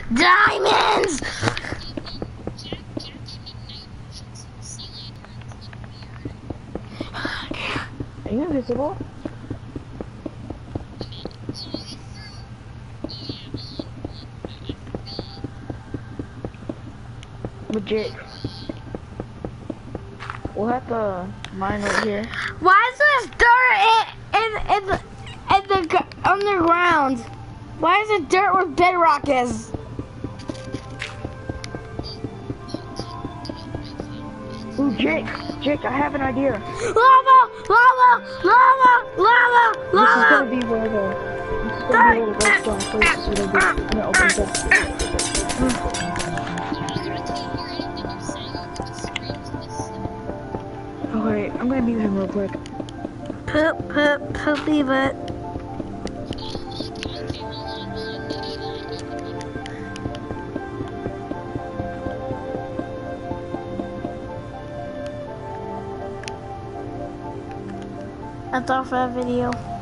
Diamonds! Are you invisible? Legit. We'll have to mine over here. Why is there dirt in the underground? Why is it dirt where bedrock is? Ooh, Jake, I have an idea. Lava! Lava! Lava! Lava! This is Lava! gonna be where the redstone place is gonna be. I'm gonna open it up. Okay, I'm gonna mute him real quick. Poopy butt. That's all for that video.